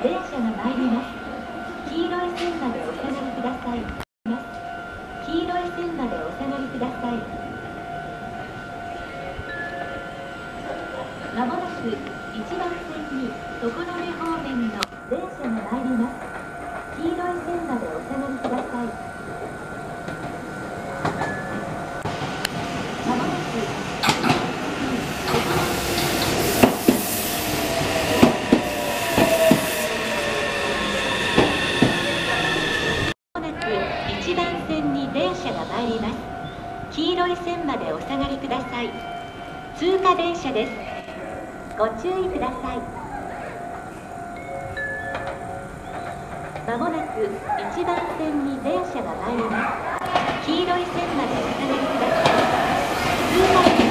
電車が参ります。黄色い線までお下がりください。黄色い線までお下がりください。まもなく1番線に常滑方面の電車が参ります。黄色い線までお下がりください。まもなく1番線に電車が参ります。黄色い線までお下がりください。通過電車です。ご注意ください。まもなく1番線に電車が参ります。黄色い線までお下がりください。通過電車